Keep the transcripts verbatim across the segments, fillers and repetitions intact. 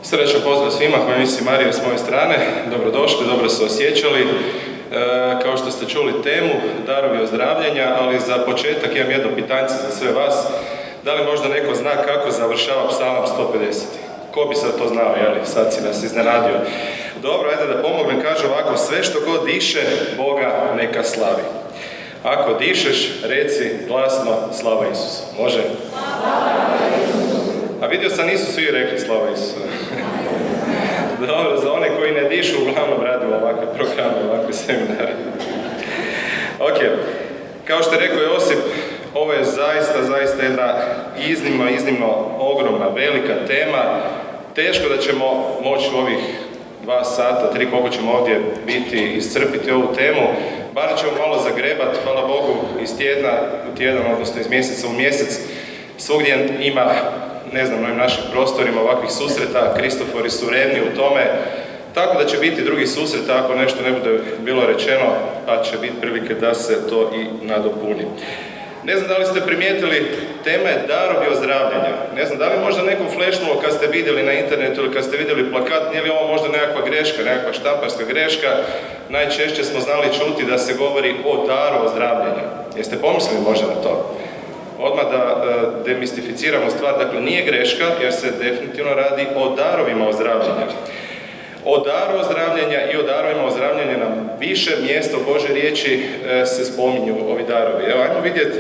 Srećan pozdrav svima, moja misli Marija s moje strane, dobrodošli, dobro se osjećali. E, kao što ste čuli temu, darovi ozdravljenja, ali za početak imam jedno pitanje za sve vas. Da li možda neko zna kako završava Psalam sto pedeset? Ko bi sad to znao, jeli? Sad si nas iznenadio. Dobro, ajde da pomognem, kaže ovako, sve što god diše, Boga neka slavi. Ako dišeš, reci glasno, slava Isusu. Može? A vidio sam, nisu svi rekli slava Isusu. Dobro, za one koji ne dišu, uglavnom radimo ovakve programe, ovakve seminare. Ok, kao što je rekao Josip, ovo je zaista, zaista jedna iznimno, iznimno ogromna, velika tema. Teško da ćemo moći u ovih dva sata, tri, koliko ćemo ovdje biti, iscrpiti ovu temu. Bar ćemo malo zagrebat, hvala Bogu, iz tjedna u tjedan, odnosno iz mjeseca u mjesec. Svugdje ima, ne znam, na ovim našim prostorima ovakvih susreta, Kristofori su revni u tome, tako da će biti drugi susreta ako nešto ne bude bilo rečeno, pa će biti prilike da se to i nadopuni. Ne znam da li ste primijetili, tema je darovi ozdravljenja. Ne znam da li možda nekom flešnulo kad ste vidjeli na internetu ili kad ste vidjeli plakat, nije li ovo možda nekakva greška, nekakva štamparska greška. Najčešće smo znali čuti da se govori o daru ozdravljenja. Jeste pomislili možda na to? Odmah da e, demistificiramo stvar, dakle nije greška jer se definitivno radi o darovima ozdravljenja. O daru ozdravljenja i o darovima ozdravljenja na više mjesta u Božoj riječi e, se spominju ovi darovi. Evo, ajmo vidjeti e,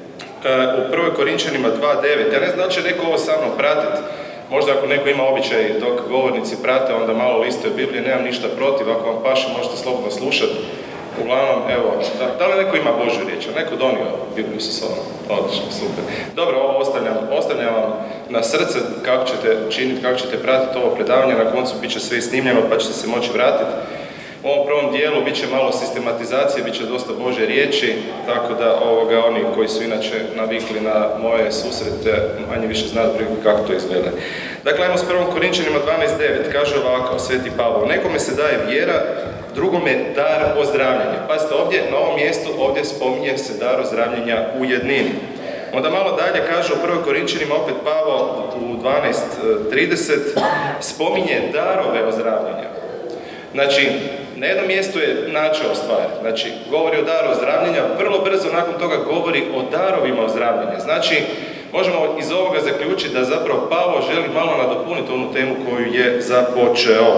u prvoj Korinčanima dva devet. Ja ne znam da li će neko ovo sa mnom pratiti. Možda ako neko ima običaj dok govornici prate, onda malo listuje Biblije, nemam ništa protiv. Ako vam paše, možete slobodno slušati. Uglavnom, evo, da, da li neko ima Božju riječ? Neko donio Bibliju sa sobom? Odlično, super. Dobro, ovo ostavljam, ostavljam vam na srce kako ćete činiti, kako ćete pratiti ovo predavanje. Na koncu bit će sve snimljeno pa ćete se moći vratiti. U ovom prvom dijelu bit će malo sistematizacije, bit će dosta Božje riječi, tako da ovoga, oni koji su inače navikli na moje susrete, manje više znaju kako to izgleda. Dakle, ajmo s prvom Korinčanima dvanaest devet, kaže ovako, Sveti Pavao, nekome se daje vjera, drugome dar ozdravljenja. Pazite, ovdje, na ovom mjestu, ovdje spominje se dar ozdravljenja u jednini. Onda malo dalje kaže u prvoj Korinčanima opet Pavao u dvanaest trideset spominje darove ozdravljenja. Znači, na jednom mjestu je načeo stvar. Znači, govori o daru ozdravljenja, vrlo brzo nakon toga govori o darovima ozdravljenja. Znači, možemo iz ovoga zaključiti da zapravo Pavao želi malo nadopuniti onu temu koju je započeo.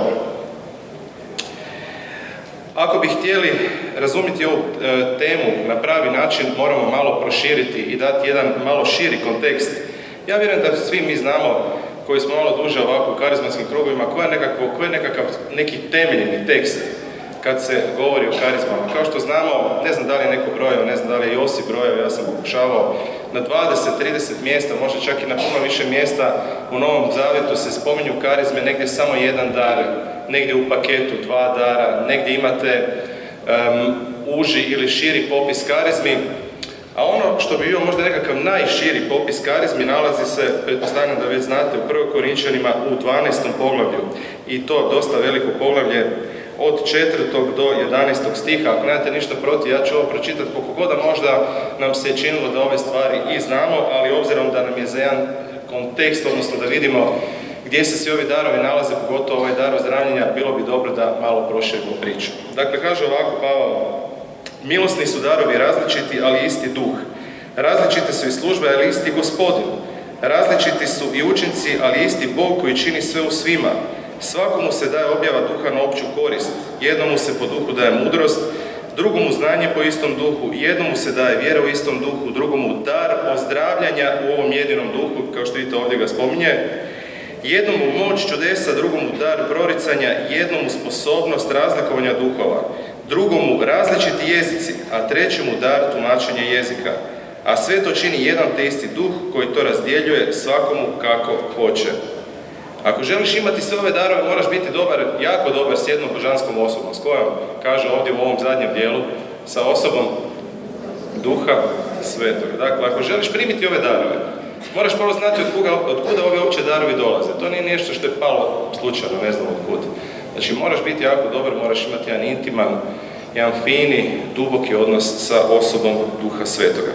Ako bi htjeli razumjeti ovu e, temu na pravi način, moramo malo proširiti i dati jedan malo širi kontekst. Ja vjerujem da svi mi znamo, koji smo malo duže ovako u karizmatskim krugovima, koji je, nekako, koji je nekakav neki temeljni tekst kad se govori o karizmama. Kao što znamo, ne znam da li je neko brojao, ne znam da li je Josip brojao, ja sam pokušavao, na dvadeset do trideset mjesta, možda čak i na puno više mjesta u Novom Zavjetu se spominju karizme, negdje samo jedan dar, negdje u paketu dva dara, negdje imate um, uži ili širi popis karizmi, a ono što bi bio možda nekakav najširi popis karizmi nalazi se, pretpostavljam da već znate, u prvoj Korinčanima u dvanaestom poglavlju. I to dosta veliko poglavlje od četvrtog do jedanaestog stiha. Ako nemate ništa protiv, ja ću ovo pročitati koliko god da možda nam se činilo da ove stvari i znamo, ali obzirom da nam je za jedan kontekst, odnosno da vidimo gdje se svi ovi darovi nalaze, pogotovo ovaj dar ozdravljenja, bilo bi dobro da malo proširimo priču. Dakle, kaže ovako Pavao, milosni su darovi različiti, ali isti duh. Različite su i službe, ali isti Gospodin. Različiti su i učinci, ali isti Bog koji čini sve u svima. Svakomu se daje objava duha na opću korist. Jednomu se po duhu daje mudrost, drugomu znanje po istom duhu, jednomu se daje vjera u istom duhu, drugomu dar ozdravljanja u ovom jedinom duhu, kao što vidite ovdje ga spominje. Jednomu moć čudesa, drugomu dar proricanja, jednomu sposobnost razlikovanja duhova, drugomu različiti jezici, a trećemu dar tumačenja jezika. A sve to čini jedan te isti duh koji to razdjeljuje svakomu kako hoće. Ako želiš imati sve ove darove, moraš biti dobar, jako dobar s jednom božanskom osobom. S kojom, kaže ovdje u ovom zadnjem dijelu, sa osobom Duha Svetog. Dakle, ako želiš primiti ove darove, moraš prvo znati od kuda, od kuda ove uopće darovi dolaze. To nije nešto što je palo slučajno, ne znam od kuda. Znači, moraš biti jako dobar, moraš imati jedan intiman, jedan fini, duboki odnos sa osobom Duha Svetoga.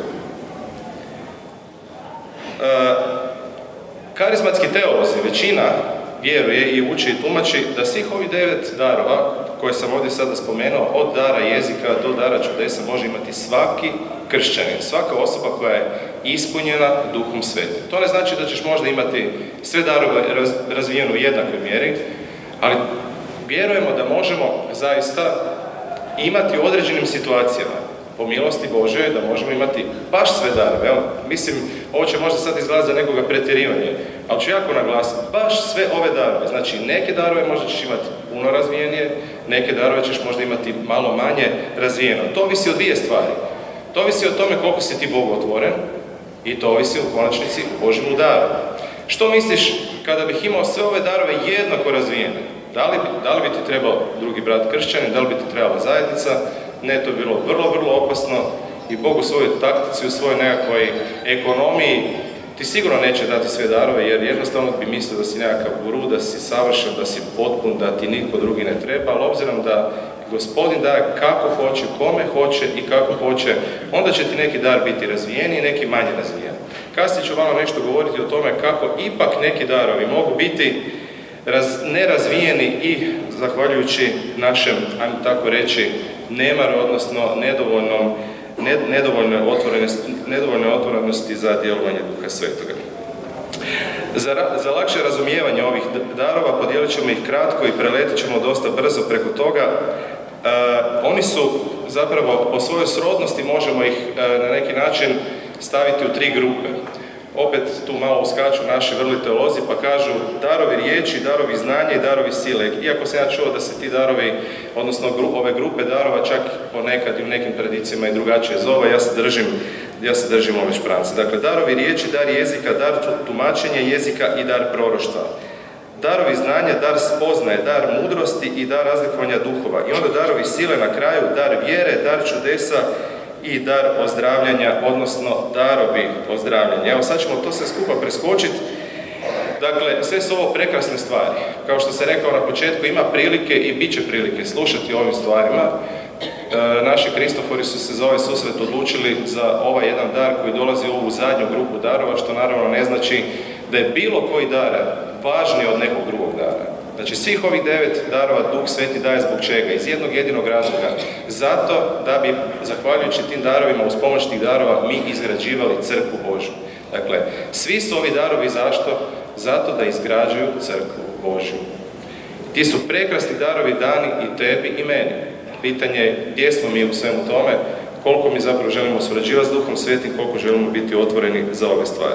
E, karizmatski teolozi, većina vjeruje i uči i tumači da svih ovih devet darova koje sam ovdje sada spomenuo, od dara jezika do dara čudesa, može imati svaki kršćanin, svaka osoba koja je ispunjena Duhom Svetim. To ne znači da ćeš možda imati sve darove raz, razvijene u jednakoj mjeri, ali vjerujemo da možemo zaista imati u određenim situacijama, po milosti Božje, da možemo imati baš sve darove. Evo, mislim, ovo će možda sad izgledati za nekoga pretjerivanje, ali ću jako naglasiti, baš sve ove darove. Znači, neke darove možda ćeš imati puno razvijenije, neke darove ćeš možda imati malo manje razvijeno. To ovisi o dvije stvari. To ovisi o tome koliko si ti Bogu otvoren i to ovisi u konačnici o Božjemu daru. Što misliš kada bih imao sve ove darove jednako razvijene? Da li, da li bi ti trebao drugi brat kršćanin, da li bi ti trebala zajednica? Ne, to je bilo vrlo, vrlo opasno i Bog u svojoj taktici, u svojoj nekakvoj ekonomiji ti sigurno neće dati sve darove, jer jednostavno bi mislio da si nekakav guru, da si savršen, da si potpun, da ti niko drugi ne treba, ali obzirom da Gospodin daje kako hoće, kome hoće i kako hoće, onda će ti neki dar biti razvijeni i neki manje razvijen. Kasnije ću vama nešto govoriti o tome kako ipak neki darovi mogu biti raz, nerazvijeni i zahvaljujući našem, ajmo tako reći, nemaru, odnosno nedovoljnom, nedovoljnoj otvorenosti, nedovoljnoj otvorenosti za djelovanje Duha Svetoga. Za, za lakše razumijevanje ovih darova podijelit ćemo ih kratko i preletit ćemo dosta brzo preko toga. E, oni su zapravo po svojoj srodnosti, možemo ih e, na neki način staviti u tri grupe. Opet tu malo uskaču naši vrli teolozi pa kažu darovi riječi, darovi znanja i darovi sile. Iako sam ja čuo da se ti darovi, odnosno gru, ove grupe darova čak ponekad i u nekim tradicijama i drugačije zove, ja se držim, ja se držim ove šprance. Dakle, darovi riječi, dar jezika, dar tumačenja jezika i dar proroštva. Darovi znanja, dar spoznaje, dar mudrosti i dar razlikovanja duhova. I onda darovi sile na kraju, dar vjere, dar čudesa i dar ozdravljanja, odnosno darovi ozdravljanja. Evo sad ćemo to sve skupa preskočiti. Dakle, sve su ovo prekrasne stvari. Kao što sam rekao na početku, ima prilike i bit će prilike slušati o ovim stvarima. E, naši Kristofori su se za ovaj susret odlučili za ovaj jedan dar koji dolazi u ovu zadnju grupu darova, što naravno ne znači da je bilo koji dar važniji od nekog drugog dara. Znači, svih ovih devet darova Duh Sveti daje zbog čega? Iz jednog jedinog razloga. Zato da bi, zahvaljujući tim darovima, uz pomoć tih darova, mi izgrađivali crkvu Božju. Dakle, svi su ovi darovi zašto? Zato da izgrađuju crkvu Božju. Ti su prekrasni darovi dani i tebi i meni. Pitanje je gdje smo mi u svemu tome, koliko mi zapravo želimo surađivati s Duhom Svetim, koliko želimo biti otvoreni za ove stvari.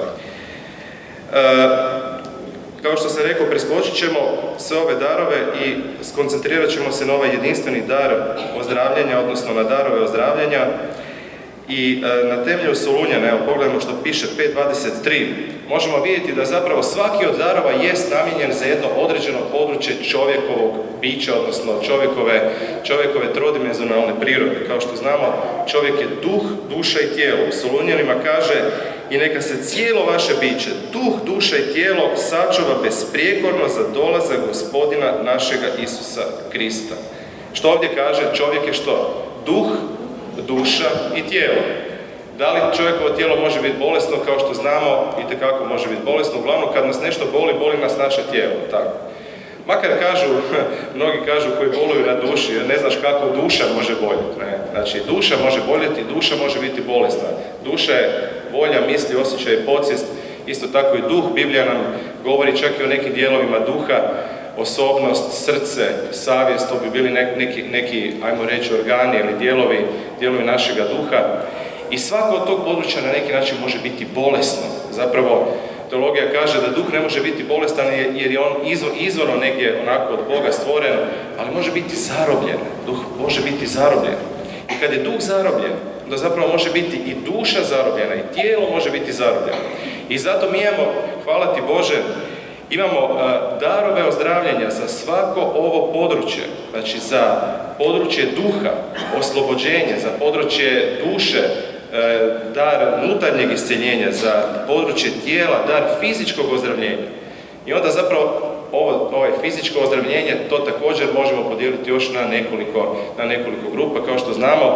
E, Kao što sam rekao, preskočit ćemo sve ove darove i skoncentrirat ćemo se na ovaj jedinstveni dar ozdravljanja, odnosno na darove ozdravljanja. I e, na temelju Solunjana, evo pogledajmo što piše pet dvadeset tri, možemo vidjeti da zapravo svaki od darova jest namijenjen za jedno određeno područje čovjekovog bića, odnosno čovjekove, čovjekove trodimenzionalne prirode. Kao što znamo, čovjek je duh, duša i tijelo. U Solunjanima kaže: i neka se cijelo vaše biće, duh, duša i tijelo sačuva besprijekorno za dolazak Gospodina našega Isusa Krista. Što ovdje kaže? Čovjek je što? Duh, duša i tijelo. Da li čovjekovo tijelo može biti bolesno? Kao što znamo, itekako može biti bolesno. Uglavnom, kad nas nešto boli, boli nas naše tijelo. Tako. Makar kažu, mnogi kažu koji boluju na duši, ne znaš kako duša može boljeti. Ne? Znači, duša može boljeti, duša može biti bolesna. Duša je volja, misli, osjećaj, podsvijest. Isto tako i duh. Biblija nam govori čak i o nekim dijelovima duha, osobnost, srce, savjest, to bi bili neki, neki, ajmo reći, organi ili dijelovi, dijelovi našega duha. I svako od tog područja na neki način može biti bolesno. Zapravo, teologija kaže da duh ne može biti bolestan jer je on izvor, izvorno negdje onako od Boga stvoren, ali može biti zarobljen. Duh može biti zarobljen. I kad je duh zarobljen, da zapravo može biti i duša zarobljena i tijelo može biti zarobljeno. I zato mi imamo, hvala ti Bože, imamo uh, darove ozdravljenja za svako ovo područje. Znači za područje duha, oslobođenje, za područje duše, uh, dar unutarnjeg isceljenja, za područje tijela, dar fizičkog ozdravljenja. I onda zapravo ovo, ovo fizičko ozdravljenje, to također možemo podijeliti još na nekoliko, na nekoliko grupa. Kao što znamo,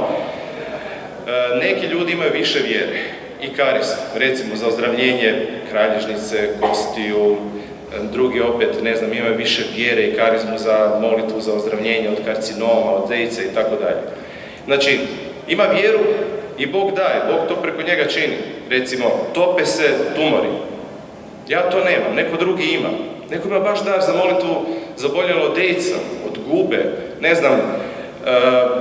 uh, neki ljudi imaju više vjere i karizmu, recimo za ozdravljenje kralježnice, kostiju, drugi opet, ne znam, imaju više vjere i karizmu za molitvu, za ozdravljenje od karcinoma, od AIDS-a i tako dalje. Znači, ima vjeru i Bog daje, Bog to preko njega čini. Recimo, tope se tumori. Ja to nemam, neko drugi ima. Neko ima baš dar za molitvu za oboljelo od AIDS-a, od gube, ne znam, uh,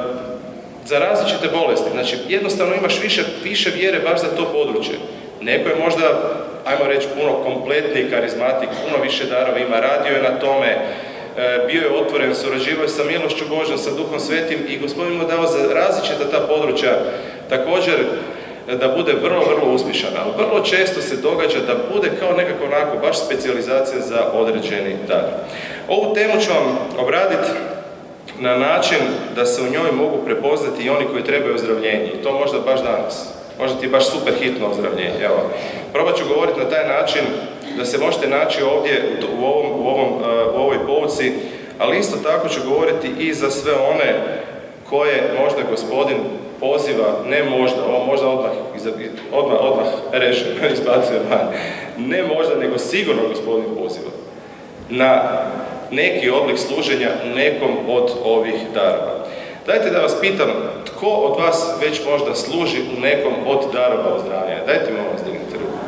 za različite bolesti. Znači, jednostavno imaš više, više vjere baš za to područje. Neko je možda, ajmo reći, puno kompletniji karizmatik, puno više darova ima, radio je na tome, uh, bio je otvoren, surađivao je sa milošću Božjom, sa Duhom Svetim i Gospodin mu dao za različita ta područja također da bude vrlo, vrlo uspješan, ali vrlo često se događa da bude kao nekako onako baš specijalizacija za određeni dar. Ovu temu ću vam obraditi na način da se u njoj mogu prepoznati i oni koji trebaju ozdravljenje. I to možda baš danas. Možda ti baš super hitno ozdravljenje. Evo, probat ću govoriti na taj način da se možete naći ovdje u, ovom, u, ovom, u ovoj pouci, ali isto tako ću govoriti i za sve one koje možda Gospodin poziva, ne možda, ovo možda odmah, odmah, odmah reže, izbacuje van, ne možda, nego sigurno Gospodin poziva na neki oblik služenja nekom od ovih darova. Dajte da vas pitam, tko od vas već možda služi u nekom od darova ozdravljanja? Dajte mi vas dignite ruku.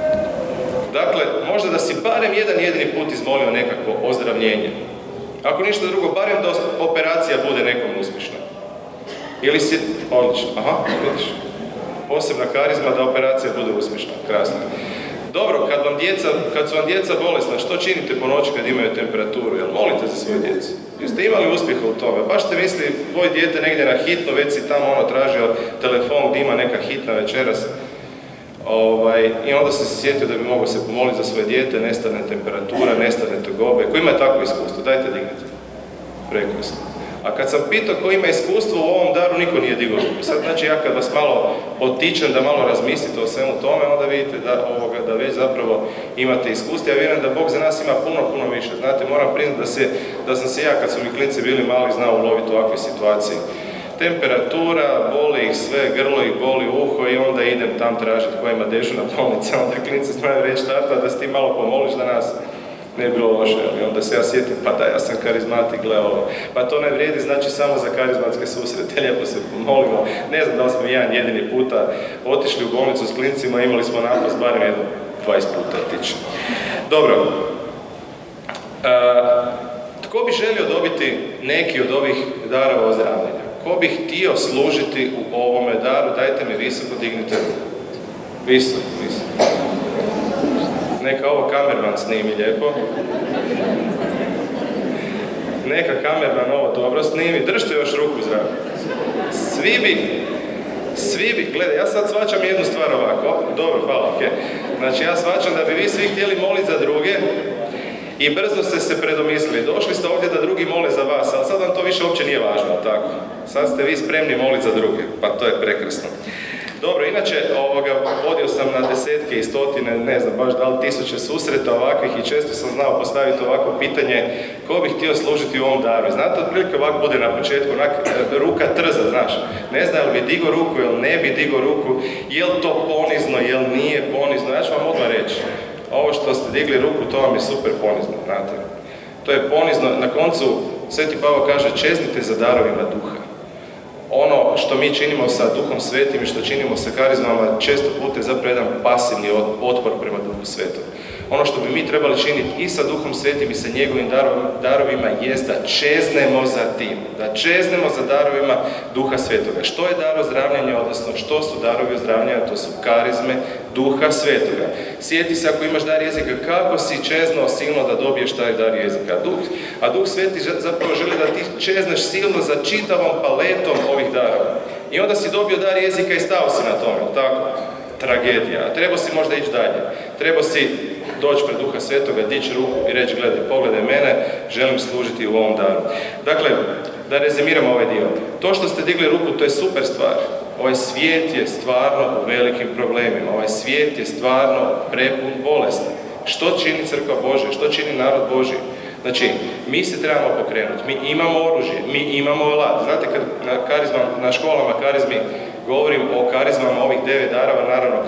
Dakle, možda da si barem jedan jedini put izmolio nekako ozdravljenje. Ako ništa drugo, barem da operacija bude nekom uspješna. Ili si, odlično, aha, vidiš, posebna karizma da operacija bude uspješna, krasno. Dobro, kad, vam djeca, kad su vam djeca bolesna, što činite po noći kad imaju temperaturu? Jel molite za svoju djecu? Jeste imali uspjeha u tome? Baš ste mislili, tvoj dijete negdje na hitno, već si tamo ono tražio telefon gdje ima neka hitna večeras. Ovaj, I onda se sjetio da bi mogao se pomoliti za svoje dijete, nestane temperatura, nestane tegobe. Ko ima takvo iskustvo? Dajte dignite. Prekrasno. A kad sam pitao ko ima iskustvo u ovom daru, niko nije digao ruku. Sad, znači, ja kad vas malo potičem da malo razmislite o svemu tome, onda vidite da, ovoga, da već zapravo imate iskustvo. Ja vjerujem da Bog za nas ima puno, puno više. Znate, moram priznati da, se, da sam se ja, kad su mi klinci bili mali, znao uloviti u ovakve situacije. Temperatura, boli ih sve, grlo ih boli uho i onda idem tam tražiti ko ima dežurna bolnica. Onda klinci znaju reći, tata, da si ti malo pomoliš za nas. Ne bilo loše, ali onda se ja sjetim, pa da, ja sam karizmatik, gle ovo. Pa to ne vrijedi, znači, samo za karizmatske susrete, lijepo se pomolimo. Ne znam da li smo jedan jedini puta otišli u bolnicu s klincima, imali smo napad barem jedno dvadeset puta otići. Dobro. E, tko bi želio dobiti neki od ovih darova ozdravljenja? Ko bi htio služiti u ovome daru? Dajte mi visoko, dignite. Visoko, visoko. Neka ovo kamerman snimi lijepo. Neka kamerman ovo dobro snimi. Držite još ruku zraku. Svi bi, svi bi, gledaj, ja sad shvaćam jednu stvar ovako. Dobro, hvala, okej. Okay. Znači, ja shvaćam da bi vi svi htjeli moliti za druge i brzo ste se predomislili. Došli ste ovdje da drugi mole za vas, ali sad vam to više uopće nije važno, tako? Sad ste vi spremni moliti za druge, pa to je prekrasno. Dobro, inače, ovoga, vodio sam na desetke i stotine, ne znam, baš da li tisuće susreta ovakvih i često sam znao postaviti ovako pitanje ko bi htio služiti u ovom daru. Znate, otprilike ovako bude na početku, onak, ruka trza, znaš. Ne znam, jel bi digo ruku, jel ne bi digo ruku, jel to ponizno, jel nije ponizno. Ja ću vam odmah reći, ovo što ste digli ruku, to vam je super ponizno, znate. To je ponizno, na koncu, Sveti Pavao kaže, čeznite za darovima duha. Ono što mi činimo sa Duhom Svetim i što činimo sa karizmama često puta je zapravo jedan pasivni otpor prema Duhu Svetom. Ono što bi mi trebali činiti i sa Duhom Svetim i sa njegovim darovima jest da čeznemo za tim, da čeznemo za darovima Duha Svetoga. Što je dar ozdravljanja, odnosno što su darovi ozdravljanja? To su karizme Duha Svetoga. Sjeti se ako imaš dar jezika, kako si čeznuo silno da dobiješ taj dar jezika. Duh, a Duh Sveti zapravo želi da ti čezneš silno za čitavom paletom ovih darova. I onda si dobio dar jezika i stao si na tome, tako? Tragedija. A trebao si možda ići dalje. Trebao si doći pred Duha Svetoga, dići ruku i reći, gledaj, pogledaj mene, želim služiti u ovom daru. Dakle, da rezimiramo ovaj dio. To što ste digli ruku, to je super stvar. Ovaj svijet je stvarno u velikim problemima. Ovaj svijet je stvarno prepun bolesti. Što čini Crkva Božja? Što čini narod Božji? Znači, mi se trebamo pokrenuti. Mi imamo oružje, mi imamo alat. Znate, kad na, karizma, na školama karizmi govorim o karizmama ovih devet darova, naravno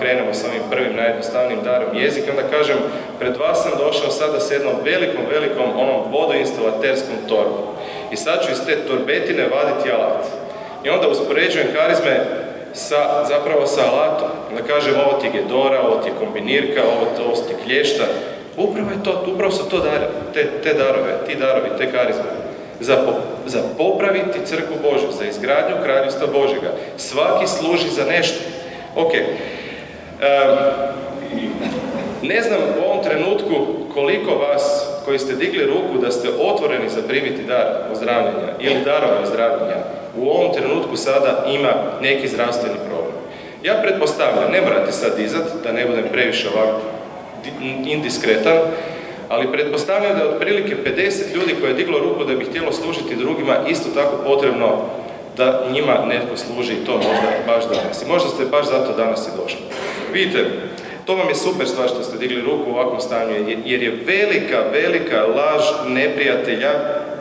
krenemo sa ovim prvim najjednostavnijim darom jezik, onda kažem, pred vas sam došao sada s jednom velikom, velikom onom vodoinstalaterskom torbom. I sad ću iz te torbetine vaditi alat. I onda uspoređujem karizme sa, zapravo sa alatom. Onda kažem, ovo ti je gedora, ovo ti je kombinirka, ovo, ovo ti je klješta. Upravo, je to, upravo su to dar, te, te darove, ti darovi, te karizme. Za, po, za popraviti crkvu Božju, za izgradnju kraljevstva Božjega. Svaki služi za nešto. Ok. Um, ne znam u ovom trenutku koliko vas koji ste digli ruku da ste otvoreni za primiti dar ozdravljenja ili darove ozdravljenja, u ovom trenutku sada ima neki zdravstveni problem. Ja pretpostavljam, ne morate sad dizat, da ne budem previše ovako indiskretan, ali pretpostavljam da je otprilike pedeset ljudi koje je diglo ruku da bi htjelo služiti drugima, isto tako potrebno da njima netko služi i to možda baš danas. I možda ste baš zato danas i došli. Vidite, to vam je super stvar što ste digli ruku u ovakvom stanju, jer je velika, velika laž neprijatelja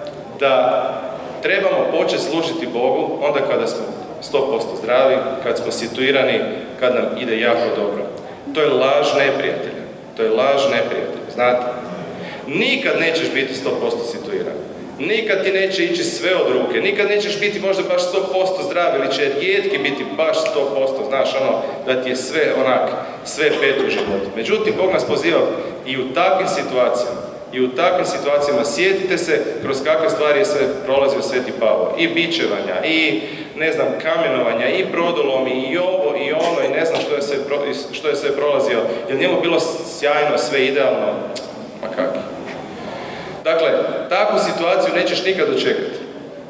da trebamo početi služiti Bogu onda kada smo sto posto zdravi, kad smo situirani, kad nam ide jako dobro. To je laž neprijatelja. To je laž neprijatelja, znate? Nikad nećeš biti sto posto situiran. Nikad ti neće ići sve od ruke. Nikad nećeš biti možda baš sto posto zdrav ili će rijetki biti baš sto posto. Znaš, ono, da ti je sve onak, sve pet u životu. Međutim, Bog nas poziva i u takvim situacijama, i u takvim situacijama sjetite se kroz kakve stvari je sve prolazio Sveti Pavao. I bičevanja, i ne znam, kamenovanja, i brodolomi, i ovo, i ono, i ne znam što je sve, što je sve prolazio. Jer njemu bilo sjajno, sve idealno. Ma kako? Dakle, takvu situaciju nećeš nikad dočekati.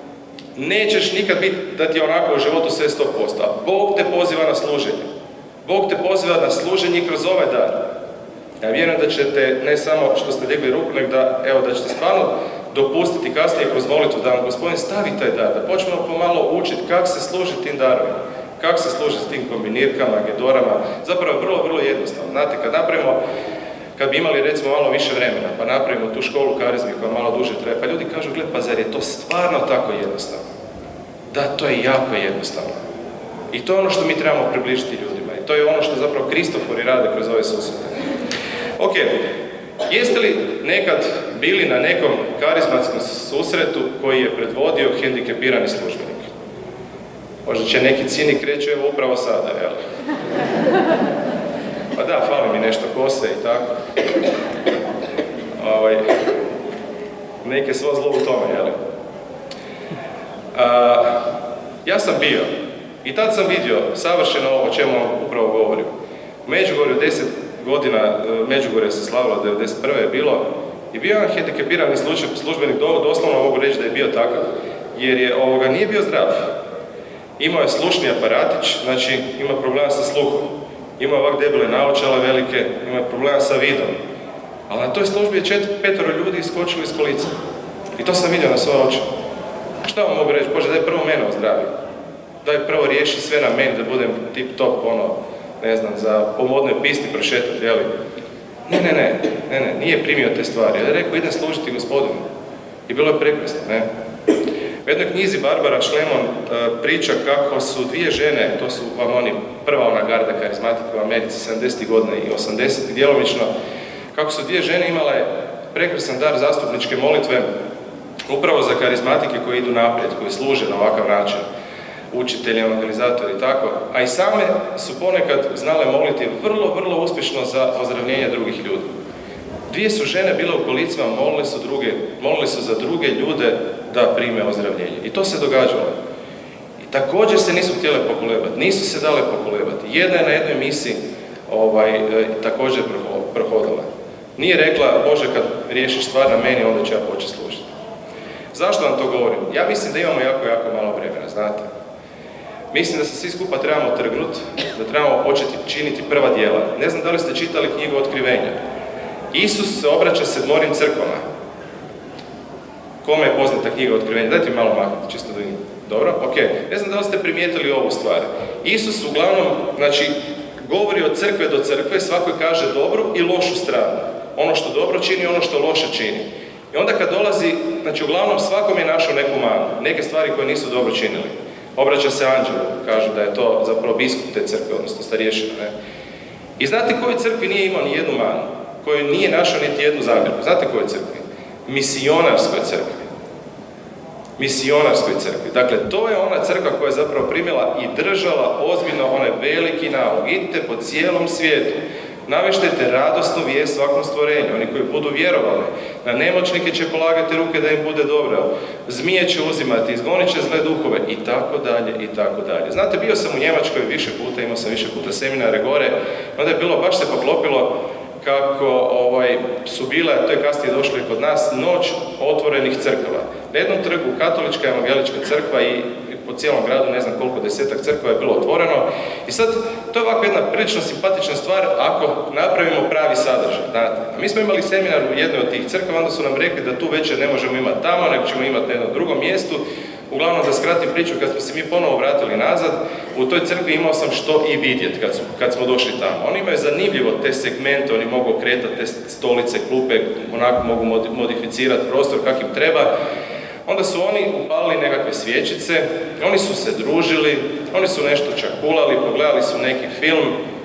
Nećeš nikad biti da ti je onako u životu sve sto posto. A Bog te poziva na služenje. Bog te poziva na služenje kroz ovaj dar. Ja vjerujem da ćete, ne samo što ste digli ruku, nego da, evo, da ćete stvarno dopustiti kasnije kroz molitvu da vam Gospodin stavi taj dar, da počnemo pomalo učiti kako se služi tim darovima, kako se služi s tim kombinirkama, gedorama. Zapravo vrlo, vrlo jednostavno. Znate, kad napravimo, kad bi imali recimo malo više vremena, pa napravimo tu školu karizmi koja malo duže traje, pa ljudi kažu, gled, pa zar je to stvarno tako jednostavno? Da, to je jako jednostavno. I to je ono što mi trebamo približiti ljudima. I to je ono što zapravo Kristofori rade kroz ove susrete. Ok, jeste li nekad bili na nekom karizmatskom susretu koji je predvodio hendikepirani službenik? Možda će neki cinik reći, evo upravo sada, jel? Pa da, fali mi nešto kose i tako. Ovaj, neke svo zlo u tome, jel? A, ja sam bio i tad sam vidio savršeno ovo o čemu vam upravo govorim. U Međugorju deset godina, Međugorje se slavilo, devedeset prve je bilo, i bio jedan hendikepirani službenik, doslovno mogu reći da je bio takav, jer je, ovoga, nije bio zdrav. Imao je slušni aparatić, znači ima problema sa sluhom. Ima ovak debele naočale velike, ima problema sa vidom. Ali na toj službi je četiri, petoro ljudi iskočili iz kolica. I to sam vidio na svoje oči. Šta vam mogu reći? Bože, daj prvo mene ozdravi. Daj prvo riješi sve na meni, da budem tip top, ono, ne znam, za po modnoj pisti prošetati, jeli? Ne, ne, ne, ne, ne, nije primio te stvari. Ja je rekao, idem služiti Gospodinu. I bilo je prekrasno, ne? U jednoj knjizi Barbara Šlemon uh, priča kako su dvije žene, to su vam oni prva ona garda karizmatika u Americi, sedamdesetih godina i osamdesetih djelomično, kako su dvije žene imale prekrasan dar zastupničke molitve upravo za karizmatike koji idu naprijed, koji služe na ovakav način, učitelji, evangelizatori i tako, a i same su ponekad znale moliti vrlo, vrlo uspješno za ozdravljenje drugih ljudi. Dvije su žene bile u kolicima, molile su, druge, molile su za druge ljude da prime ozdravljenje. I to se događalo. I također se nisu htjele pokolebati, nisu se dale pokolebati. Jedna je na jednoj misiji ovaj, e, također prohodila. Nije rekla, Bože, kad riješiš stvar na meni, onda ću ja početi služiti. Zašto vam to govorim? Ja mislim da imamo jako, jako malo vremena, znate. Mislim da se svi skupa trebamo trgnuti, da trebamo početi činiti prva djela. Ne znam da li ste čitali knjigu Otkrivenja. Isus se obraća sedmorim crkvama. Kome je poznata knjiga Otkrivenja? Dajte mi malo maknuti, čisto da vidim. Dobro? Ok. Ne znam da li ste primijetili ovu stvar. Isus uglavnom, znači, govori od crkve do crkve, svakoj kaže dobru i lošu stranu. Ono što dobro čini, ono što loše čini. I onda kad dolazi, znači uglavnom svakom je našao neku manu, neke stvari koje nisu dobro činili. Obraća se anđelu, kažu da je to zapravo biskup te crkve, odnosno starješina, ne? I znate kojoj crkvi nije imao ni jednu manu? Koji nije našao niti jednu zamjerku? Znate kojoj crkvi? Misionarskoj crkvi. Misionarskoj crkvi. Dakle, to je ona crkva koja je zapravo primila i držala ozbiljno onaj veliki nalog. Idite po cijelom svijetu. Naveštete radosnu vijest svakom stvorenju. Oni koji budu vjerovali, na nemoćnike će polagati ruke da im bude dobro, zmije će uzimati, izgonit će zle duhove i tako dalje i tako dalje. Znate, bio sam u Njemačkoj više puta, imao sam više puta seminare gore, onda je bilo, baš se poklopilo kako ovaj, su bile, to je kasnije došlo i kod nas, noć otvorenih crkava. Na jednom trgu katolička evangelička crkva i po cijelom gradu, ne znam koliko desetak crkva je bilo otvoreno. I sad, to je ovako jedna prilično simpatična stvar ako napravimo pravi sadržaj. Znate, mi smo imali seminar u jednoj od tih crkava, onda su nam rekli da tu večer ne možemo imati tamo, nego ćemo imati na jednom drugom mjestu. Uglavnom, da skratim priču, kad smo se mi ponovo vratili nazad, u toj crkvi imao sam što i vidjeti kad, kad smo došli tamo. Oni imaju zanimljivo te segmente, oni mogu okretati te stolice, klupe, onako mogu modificirati prostor kak im treba. Onda su oni upalili nekakve svječice, oni su se družili, oni su nešto čakulali, pogledali su neki film,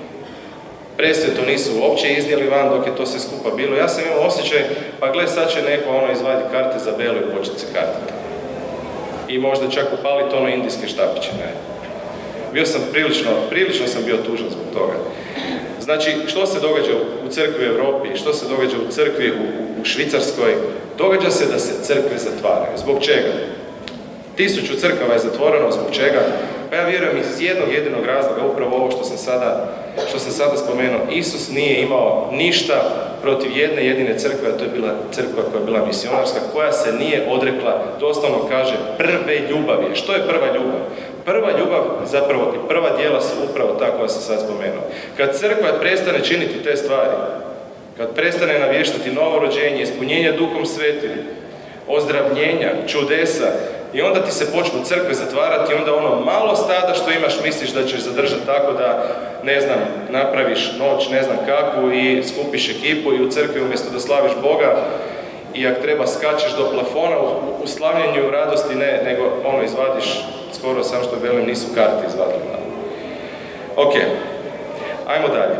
presve to nisu uopće iznijeli van dok je to sve skupa bilo. Ja sam imao osjećaj, pa gle, sad će neko ono izvadi karte za belu i početi se kartati. I možda čak upaliti ono indijske štapiće, ne. Bio sam prilično, prilično sam bio tužan zbog toga. Znači, što se događa u crkvi u Europi, što se događa u crkvi u, u Švicarskoj? Događa se da se crkve zatvaraju. Zbog čega? Tisuću crkava je zatvoreno, zbog čega? Pa ja vjerujem iz jednog jedinog razloga, upravo ovo što sam sada, što sam sada spomenuo. Isus nije imao ništa protiv jedne jedine crkve, a to je bila crkva koja je bila misionarska, koja se nije odrekla, doslovno kaže, prve ljubavi. Što je prva ljubav? Prva ljubav, zapravo i prva djela su upravo ta koja sam sad spomenuo. Kad crkva prestane činiti te stvari, kad prestane navještati novo rođenje, ispunjenje Duhom Svetim, ozdravljenja, čudesa, i onda ti se počnu crkve zatvarati i onda ono malo stada što imaš misliš da ćeš zadržati tako da, ne znam, napraviš noć, ne znam kakvu i skupiš ekipu i u crkvi umjesto da slaviš Boga i ako treba skačeš do plafona u, u slavljenju radosti, ne, nego ono izvadiš skoro sam što velim nisu karte izvadili. Ok, ajmo dalje.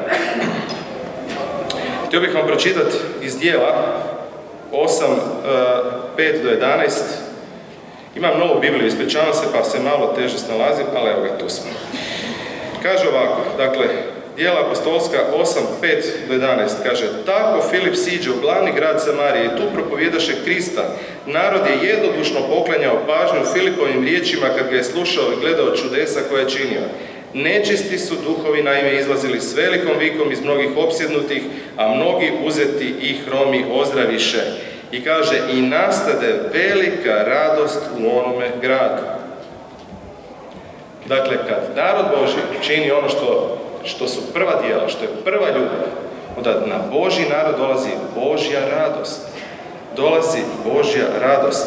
Htio bih vam pročitati iz Djela osam, pet do jedanaest. Imam novu Bibliju, ispričavam se, pa se malo teže snalazim, ali evo ga, tu smo. Kaže ovako, dakle, Djela apostolska osam, pet do jedanaest, kaže: Tako Filip siđe u glavni grad Samarije i tu propovjedaše Krista. Narod je jednodušno poklanjao pažnju Filipovim riječima kad ga je slušao i gledao čudesa koje je činio. Nečisti su duhovi naime izlazili s velikom vikom iz mnogih opsjednutih, a mnogi uzeti i hromi ozdraviše. I kaže, i nastade velika radost u onome gradu. Dakle, kad narod Božji čini ono što, što su prva djela, što je prva ljubav, onda na Božji narod dolazi Božja radost. Dolazi Božja radost.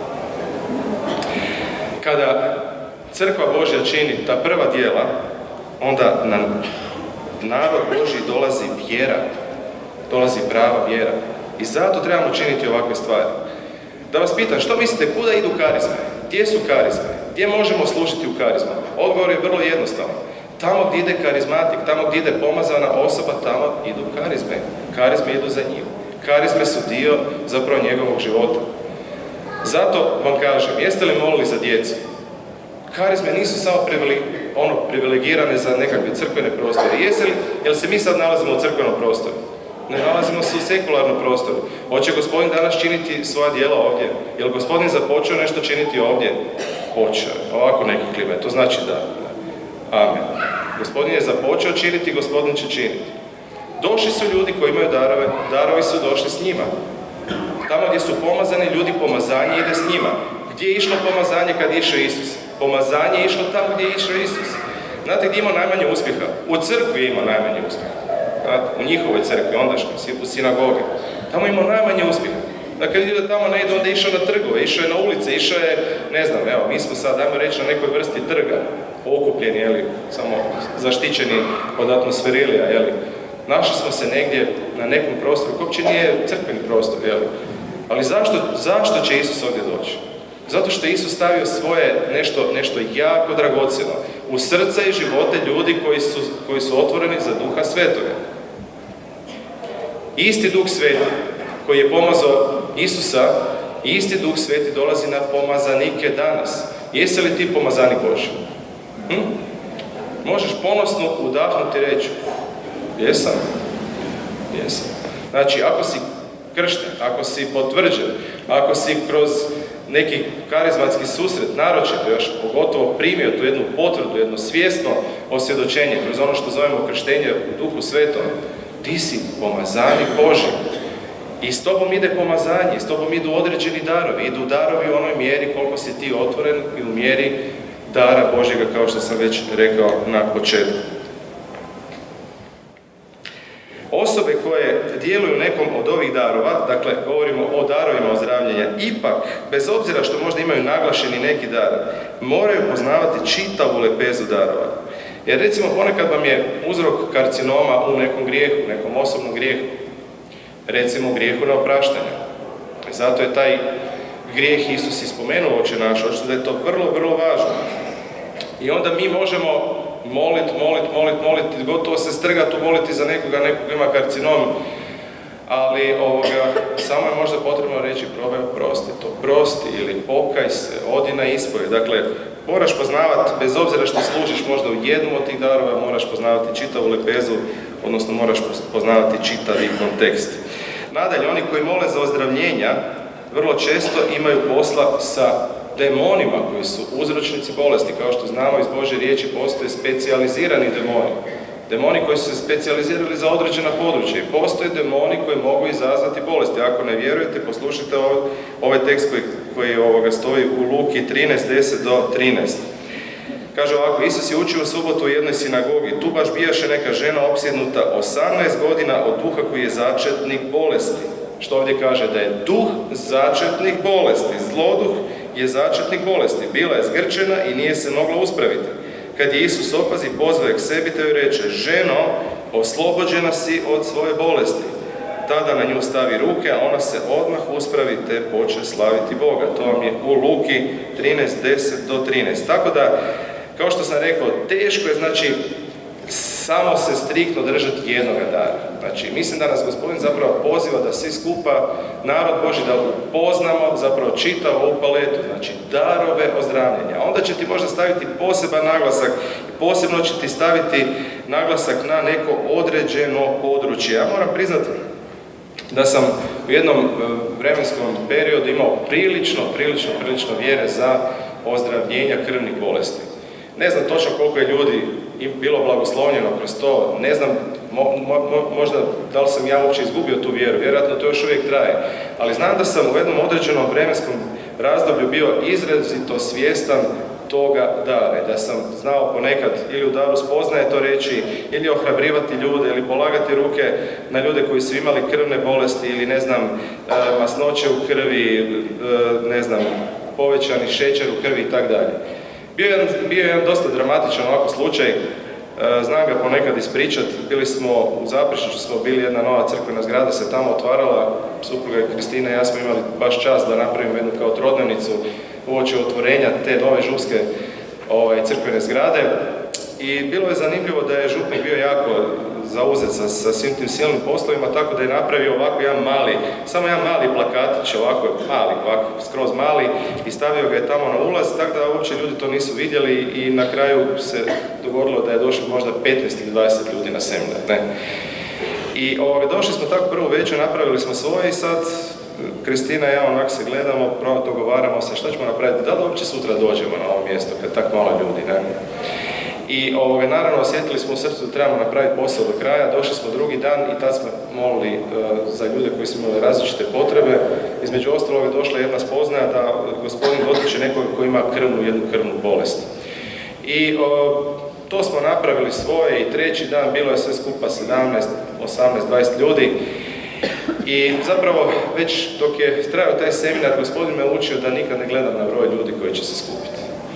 Kada crkva Božja čini ta prva djela, onda na narod Božji dolazi vjera. Dolazi prava vjera. I zato trebamo činiti ovakve stvari. Da vas pitam, što mislite, kuda idu karizme? Gdje su karizme? Gdje možemo služiti u karizmama? Odgovor je vrlo jednostavan. Tamo gdje ide karizmatik, tamo gdje ide pomazana osoba, tamo idu karizme. Karizme idu za njim. Karizme su dio zapravo njegovog života. Zato vam kažem, jeste li molili za djecu? Karizme nisu samo privile, ono, privilegirane za nekakve crkvene prostore. Jesi li, jel se mi sad nalazimo u crkvenom prostoru? Ne nalazimo se u sekularnom prostoru. Hoće Gospodin danas činiti svoja djela ovdje? Je li Gospodin započeo nešto činiti ovdje? Počeo. Ovako neki klime. To znači da. Amen. Gospodin je započeo činiti, Gospodin će činiti. Došli su ljudi koji imaju darove, darovi su došli s njima. Tamo gdje su pomazani ljudi, pomazanje ide s njima. Gdje je išlo pomazanje kad je išao Isus? Pomazanje je išlo tamo gdje je išao Isus. Znate gdje ima najmanje uspjeha? U crkvi ima najmanje uspjeha. U njihovoj crkvi, ondašnjoj, u sinagoge. Tamo imao najmanje uspjeha. Dakle, ljudi tamo ne ide, onda je išao na trgove, išao je na ulice, išao je, ne znam, evo, mi smo sad, ajmo reći, na nekoj vrsti trga, okupljeni, jeli, samo zaštićeni od atmosferilija, jeli. Našli smo se negdje na nekom prostoru, koji uopće nije crkveni prostor, jeli. Ali zašto, zašto će Isus ovdje doći? Zato što je Isus stavio svoje nešto, nešto jako dragocjeno u srca i živote ljudi koji su, koji su otvoreni za Duha Svetoga. Isti Duh Sveti koji je pomazao Isusa, isti Duh Sveti dolazi na pomazanike danas. Jesi li ti pomazanik Božji? Hm? Možeš ponosno udahnuti i reći, jesam, jesam. Znači, ako si kršten, ako si potvrđen, ako si kroz neki karizmatski susret, naročito još pogotovo primio tu jednu potvrdu, jedno svjesno osvjedočenje, kroz ono što zovemo krštenje u Duhu Svetom, ti si pomazanik Božji. I s tobom ide pomazanje, s tobom idu određeni darovi, idu darovi u onoj mjeri koliko si ti otvoren i u mjeri dara Božjega, kao što sam već rekao na početku. Osobe koje djeluju nekom od ovih darova, dakle govorimo o darovima ozdravljenja, ipak, bez obzira što možda imaju naglašeni neki dar, moraju poznavati čitavu lepezu darova. Jer recimo ponekad vam je uzrok karcinoma u nekom grijehu, nekom osobnom grijehu, recimo grijehu neopraštanja. Zato je taj grijeh Isus ispomenuo Oče naš, očito da je to vrlo, vrlo važno. I onda mi možemo molit, molit, molit, molit, gotovo se strgati moliti za nekoga, nekoga ima karcinom, ali ovoga, samo je možda potrebno reći probaj oprosti to, prosti ili pokaj se, odi na ispovijed. Dakle, moraš poznavati, bez obzira što služiš možda u jednom od tih darova, moraš poznavati čitavu lepezu, odnosno moraš poznavati čitavi kontekst. Nadalje, oni koji mole za ozdravljenja, vrlo često imaju posla sa demonima koji su uzročnici bolesti. Kao što znamo iz Božje riječi, postoje specijalizirani demoni. Demoni koji su se specijalizirali za određena područja. I postoje demoni koji mogu izazvati bolesti. Ako ne vjerujete, poslušajte ovaj, ovaj tekst koji, koji ovoga stoji u Luki trinaest, deset do trinaest. Kaže ovako, Isus je učio u subotu u jednoj sinagogi. Tu baš bijaše neka žena opsjednuta osamnaest godina od duha koji je začetnik bolesti. Što ovdje kaže? Da je duh začetnik bolesti. Zloduh je začetnik bolesti. Bila je zgrčena i nije se mogla uspraviti. Kad je Isus opazi, pozvao je k sebi te joj reče, ženo, oslobođena si od svoje bolesti. Tada na nju stavi ruke, a ona se odmah uspravi te poče slaviti Boga. To vam je u Luki trinaest, deset do trinaest. Tako da, kao što sam rekao, teško je, znači, samo se striktno držati jednoga dara. Znači, mislim da nas Gospodin zapravo poziva da svi skupa, narod Božji, da upoznamo zapravo čitavu ovu paletu, znači darove ozdravljenja. Onda će ti možda staviti poseban naglasak i posebno će ti staviti naglasak na neko određeno područje. Ja moram priznati da sam u jednom vremenskom periodu imao prilično, prilično, prilično vjere za ozdravljenja krvnih bolesti. Ne znam točno koliko je ljudi bilo blagoslovljeno kroz to, ne znam mo, mo, možda da li sam ja uopće izgubio tu vjeru, vjerojatno to još uvijek traje, ali znam da sam u jednom određenom vremenskom razdoblju bio izrazito svjestan toga dara, da sam znao ponekad ili u daru spoznaje to reći, ili ohrabrivati ljude, ili polagati ruke na ljude koji su imali krvne bolesti, ili ne znam, masnoće u krvi, ne znam, povećani šećer u krvi i tako dalje. Bio je, bio je jedan dosta dramatičan ovako slučaj, znam ga ponekad ispričat, bili smo u Zaprešiću, smo bili jedna nova crkvena zgrada, se tamo otvarala, supruga Kristina i ja smo imali baš čast da napravimo jednu kao trodnevnicu uoči otvorenja te nove župske ovaj, crkvene zgrade. I bilo je zanimljivo da je župnik bio jako zauzet sa, sa svim tim silnim poslovima, tako da je napravio ovako jedan mali, samo jedan mali plakatić, ovako mali, ovako skroz mali, i stavio ga je tamo na ulaz, tako da uopće ljudi to nisu vidjeli i na kraju se dogodilo da je došlo možda petnaest ili dvadeset ljudi na seminar, ne. I ovoga, došli smo tako prvu večer, napravili smo svoje i sad Kristina i ja onak se gledamo, dogovaramo se šta ćemo napraviti, da li uopće sutra dođemo na ovo mjesto kad tako malo ljudi, ne. I ovoga, naravno osjetili smo u srcu da trebamo napraviti posao do kraja, došli smo drugi dan i tad smo molili uh, za ljude koji su imali različite potrebe. Između ostalog je došla jedna spoznaja da Gospodin dotiče nekoga koji ima krvnu, jednu krvnu bolest. I uh, to smo napravili svoje i treći dan bilo je sve skupa sedamnaest, osamnaest, dvadeset ljudi. I zapravo već dok je trajao taj seminar, Gospodin me učio da nikad ne gledam na broj ljudi koji će se skupiti.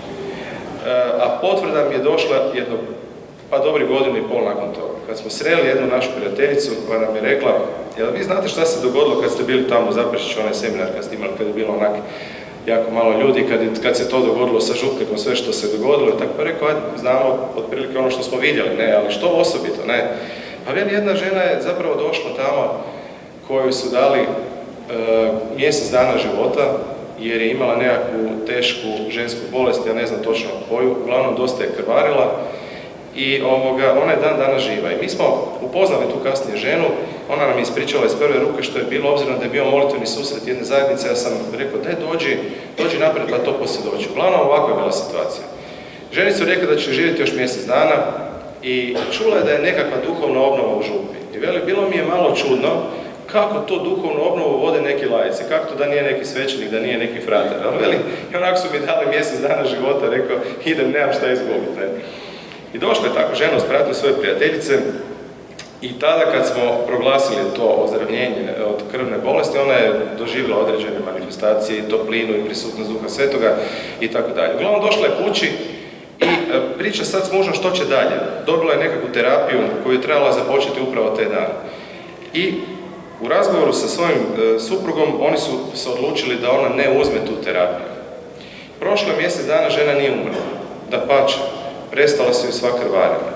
A potvrda mi je došla jedno, pa dobri godinu i pol nakon toga. Kad smo sreli jednu našu prijateljicu koja nam je rekla, jel vi znate šta se dogodilo kad ste bili tamo u Zaprešiću, onaj seminar kad ste imali, kad je bilo onak jako malo ljudi, kad, kad se to dogodilo sa župnikom, sve što se dogodilo, tako pa rekao, ajde, znamo otprilike ono što smo vidjeli, ne, ali što osobito, ne. Pa veli, jedna žena je zapravo došla tamo koju su dali e, mjesec dana života, jer je imala nekakvu tešku žensku bolest, ja ne znam točno koju, uglavnom dosta je krvarila i ovoga, ona je dan dana živa. I mi smo upoznali tu kasnije ženu, ona nam je ispričala iz prve ruke što je bilo, obzirom da je bio molitveni susret jedne zajednice, ja sam rekao, daj dođi, dođi naprijed pa to posvjedoči. Uglavnom ovakva je bila situacija. Ženi su rekli da će živjeti još mjesec dana i čula je da je nekakva duhovna obnova u župi. I veli, bilo mi je malo čudno kako to duhovnu obnovu vode neki laici, kako to da nije neki svećenik, da nije neki frater. Ali veli, i onako su mi dali mjesec dana života, rekao, idem, nemam šta izgubiti. Ne? I došla je tako žena, uspratila svoje prijateljice i tada kad smo proglasili to ozdravljenje od krvne bolesti, ona je doživjela određene manifestacije i toplinu i prisutnost Duha Svetoga i tako dalje. Uglavnom došla je kući i priča sad s mužom što će dalje. Dobila je nekakvu terapiju koju je trebala započeti upravo te dane. I u razgovoru sa svojim e, suprugom oni su se odlučili da ona ne uzme tu terapiju. Prošlo je mjesec dana, žena nije umrla. Dapače, prestala su joj sva krvarenja.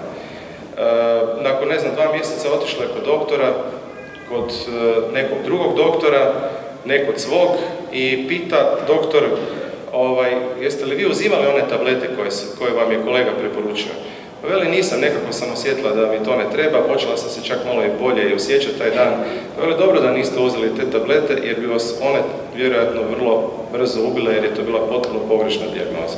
E, nakon, ne znam, dva mjeseca otišla je kod doktora, kod e, nekog drugog doktora, ne kod svog, i pita doktor, ovaj, jeste li vi uzimali one tablete koje, koje vam je kolega preporučio? Pa veli, nisam, nekako sam osjetila da mi to ne treba, počela sam se čak malo i bolje i osjećati taj dan. Pa veli, dobro da niste uzeli te tablete, jer bi vas one vjerojatno vrlo brzo ubile, jer je to bila potpuno pogrešna dijagnoza.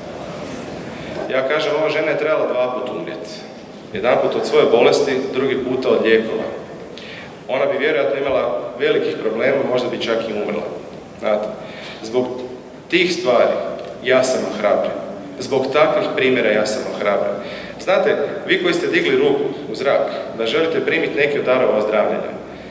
Ja kažem, ova žena je trebala dva put umrijeti. Jedan put od svoje bolesti, drugi puta od lijekova. Ona bi vjerojatno imala velikih problema, možda bi čak i umrla. Znate, zbog tih stvari ja sam ohrabren. Zbog takvih primjera ja sam ohrabren. Znate, vi koji ste digli ruku u zrak, da želite primiti neki od darova ozdravljenja,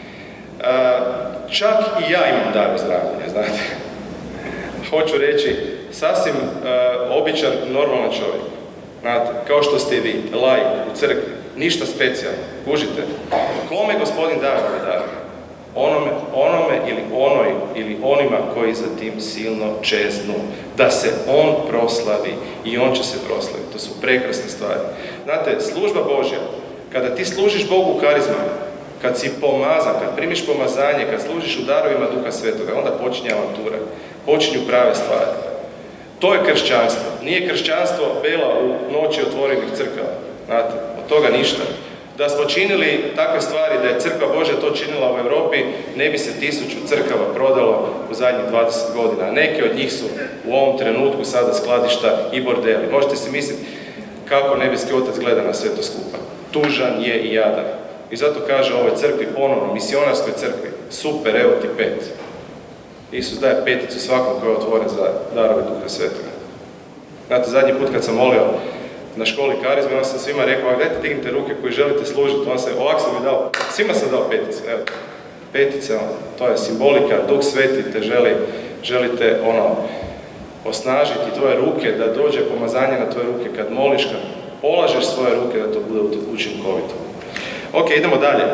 čak i ja imam dar ozdravljenja, znate. Hoću reći, sasvim običan, normalan čovjek. Znate, kao što ste i vi, laik u crkvi, ništa specijalno, kužite. Kome Gospodin daje ovaj dar? Onome, onome ili onoj ili onima koji za tim silno čeznu, da se on proslavi i on će se proslaviti. To su prekrasne stvari. Znate, služba Božja, kada ti služiš Bogu karizmama, kad si pomazan, kad primiš pomazanje, kad služiš u darovima Duha Svetoga, onda počinje avantura, počinju prave stvari. To je kršćanstvo. Nije kršćanstvo bela u noći otvorenih crkava. Znate, od toga ništa. Da smo činili takve stvari, da je Crkva Božja to činila u Europi, ne bi se tisuću crkava prodalo u zadnjih dvadeset godina. A neke od njih su u ovom trenutku sada skladišta i bordeli. Možete si misliti kako nebeski Otac gleda na sve to skupa. Tužan je i jadan. I zato kaže ovoj crkvi ponovno, misionarskoj crkvi, super, evo ti pet. Isus daje peticu svakom koji je otvoren za darove Duha Svetoga. Znate, zadnji put kad sam molio na školi karizme, onda sam svima rekao, dajte dignite ruke koji želite služiti, on se, ovak sam mi dao, svima sam dao peticu, evo, petice, to je simbolika, Duh Sveti te želi, želite, ono, osnažiti tvoje ruke, da dođe pomazanje na tvoje ruke, kad moliš, kad polažeš svoje ruke, da to bude učinkovito. Ok, idemo dalje.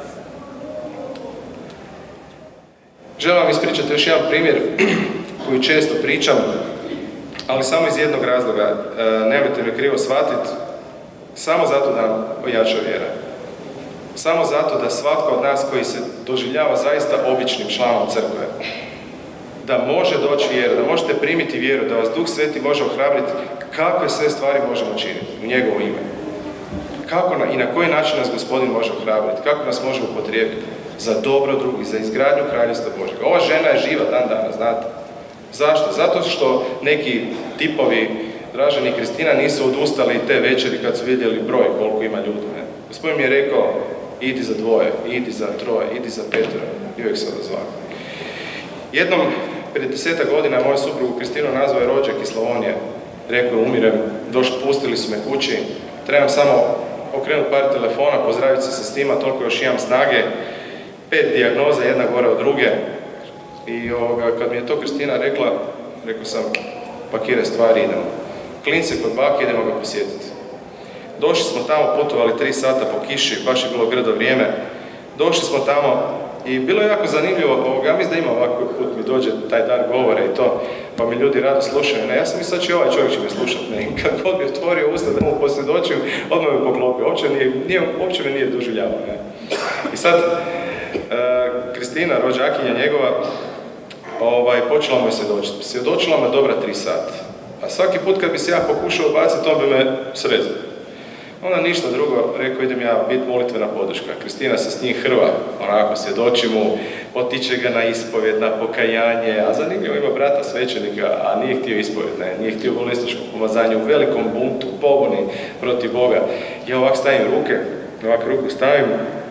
Želim vam ispričati još jedan primjer koji često pričam, ali samo iz jednog razloga, e, nemojte me krivo shvatiti, samo zato da nam ojača vjera. Samo zato da svatko od nas koji se doživljava zaista običnim članom crkve, da može doći vjera, da možete primiti vjeru, da vas Duh Sveti može ohrabriti kakve sve stvari možemo činiti u njegovo ime. Kako na, i na koji način nas Gospodin može ohrabriti, kako nas može upotrijebiti za dobro drugih, za izgradnju Kraljevstva Božjega. Ova žena je živa dan dana, znate. Zašto? Zato što neki tipovi Dražen i Kristina nisu odustali te večeri kad su vidjeli broj koliko ima ljudi. Ne? Gospodin mi je rekao, idi za dvoje, idi za troje, idi za petero, i uvijek se odazvao. Jednom, prije desetak godina, moju suprugu Kristinu nazvao je rođak iz Slavonije. Rekao je, umirem, došli, pustili su me kući, trebam samo okrenuti par telefona, pozdraviti se sa stima, toliko još imam snage, pet dijagnoza, jedna gore od druge. I ovoga, kad mi je to Kristina rekla, rekao sam, pakiraj stvari, idemo. Klince kod bake, idemo ga posjetiti. Došli smo tamo, putovali tri sata po kiši, baš je bilo grdo vrijeme. Došli smo tamo i bilo je jako zanimljivo, ovoga, ja mislim da ima ovako put mi dođe taj dar govore i to. pa mi ljudi rado slušaju. Ne, ja sam mislio da će ovaj čovjek će me slušati. Ne, kad god bi otvorio usta da mu posvjedočim, odmah me poklopio. Uopće, nije, nije, uopće me nije doživljavao. Ne. I sad, uh, Kristina, rođakinja njegova, ovaj, počela mu je svjedočiti. Svjedočila me dobra tri sata. A svaki put kad bi se ja pokušao baciti, on bi me srezao. Onda ništa drugo, rekao idem ja biti molitvena podrška. Kristina se s njim hrva, onako svjedoči mu, potiče ga na ispovjed, na pokajanje, a zanimljivo ima brata svećenika, a nije htio ispovjed, ne, nije htio bolističko pomazanje, u velikom buntu, pobuni protiv Boga. Ja ovak stavim ruke, ovak ruku stavim,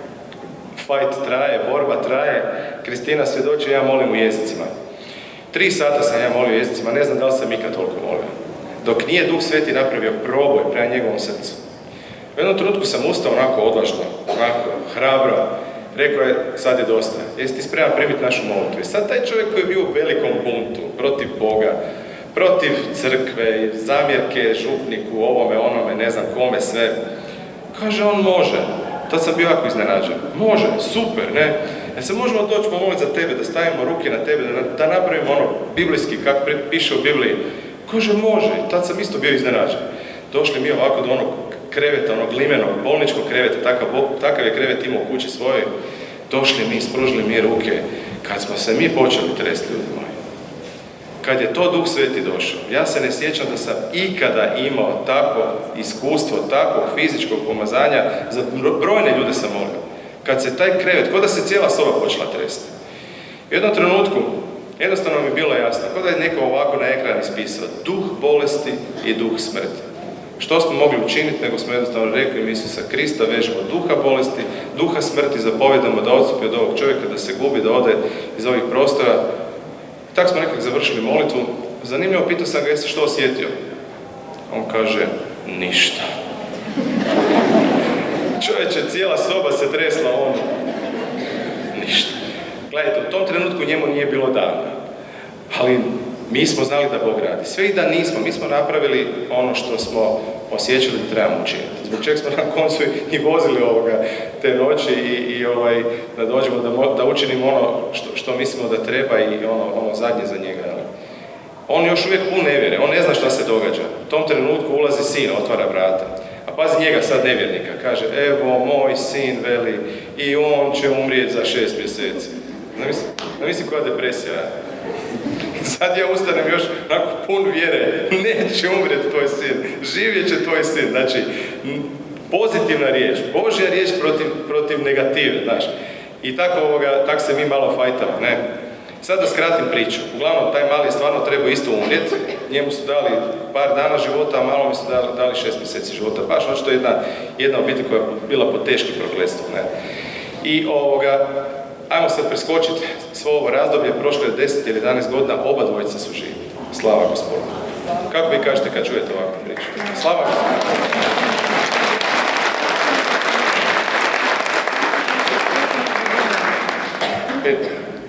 fight traje, borba traje, Kristina svjedoči, ja molim u jezicima. Tri sata sam ja molio u jezicima, ne znam da li sam ikad toliko molio. Dok nije Duh Sveti napravio proboj prema njegovom srcu. U jednom trenutku sam ustao onako odvažno, onako hrabro, rekao je, sad je dosta, jesi ti spreman primiti našu molitvu. I sad taj čovjek koji je bio u velikom buntu, protiv Boga, protiv crkve, zamjerke, župniku, ovome, onome, ne znam kome, sve, kaže on može. Tad sam bio jako iznenađen. Može, super, ne? E se možemo doći pomoliti za tebe, da stavimo ruke na tebe, da, da napravimo ono biblijski, kako piše u Bibliji. Kaže može, i tad sam isto bio iznenađen. Došli mi ovako do onog kreveta, onog limenog, bolničkog kreveta, takav, takav je krevet imao u kući svojoj. Došli mi, spružili mi ruke, kad smo se mi počeli tresti, ljudi moji. Kad je to Duh Sveti došao, ja se ne sjećam da sam ikada imao takvo iskustvo, takvog fizičkog pomazanja, za brojne ljude sam molio. Kad se taj krevet, kao da se cijela soba počela tresti. U jednom trenutku, jednostavno mi je bilo jasno, kao da je neko ovako na ekran ispisao, duh bolesti i duh smrti. Što smo mogli učiniti, nego smo jednostavno rekli mi Isusa Krista, vežemo duha bolesti, duha smrti, zapovjedamo da odstupi od ovog čovjeka, da se gubi, da ode iz ovih prostora. Tako smo nekako završili molitvu. Zanimljivo, pitao sam ga, jesi što osjetio? On kaže, ništa. Čovječe, cijela soba se tresla, on, ništa. Gledajte, u tom trenutku njemu nije bilo dana, ali mi smo znali da Bog radi. Sve i da nismo, mi smo napravili ono što smo osjećali da trebamo učiniti. Zbog čega smo na koncu i vozili ovoga te noći i, i ovaj, da dođemo da, da učinimo ono što, što mislimo da treba i ono, ono zadnje za njega. On još uvijek pun nevjere, on ne zna šta se događa. U tom trenutku ulazi sin, otvara vrata. A pazi njega sad nevjernika, kaže, evo moj sin veli i on će umrijeti za šest mjeseci. Ne mislim, ne mislim koja depresija. Sad ja ustanem još onako pun vjere, neće umrijeti tvoj sin, živjet će tvoj sin. Znači, pozitivna riječ, Božja riječ protiv, protiv negative, znaš. I tako, ovoga, tako se mi malo fajtamo, ne. Sad da skratim priču. Uglavnom, taj mali stvarno treba isto umrijeti. Njemu su dali par dana života, a malo mi su dali, dali šest mjeseci života. Baš očito jedna, jedna obitelj koja je bila pod teškim prokletstvom, ne. I ovoga, ajmo sad preskočiti svo ovo razdoblje, prošlo je deset ili jedanaest godina, oba dvojica su živi. Slava Gospodu. Kako vi kažete kad čujete ovakvu priču? Slava Gospodu. Eto.